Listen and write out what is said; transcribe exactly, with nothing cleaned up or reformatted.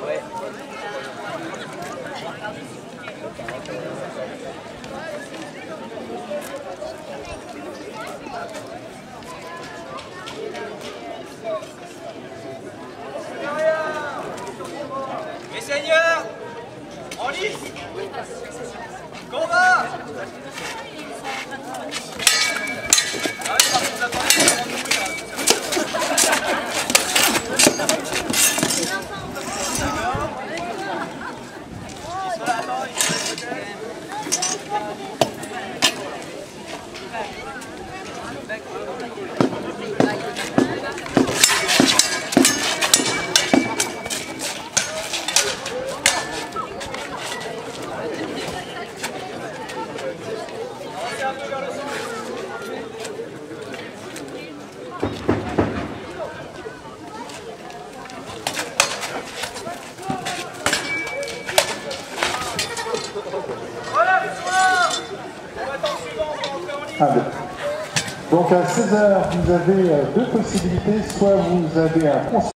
Les seigneurs, en lice, combat. Ah oui, par contre, vous attendez avant de mourir. Allez. Donc à seize heures, vous avez deux possibilités, soit vous avez un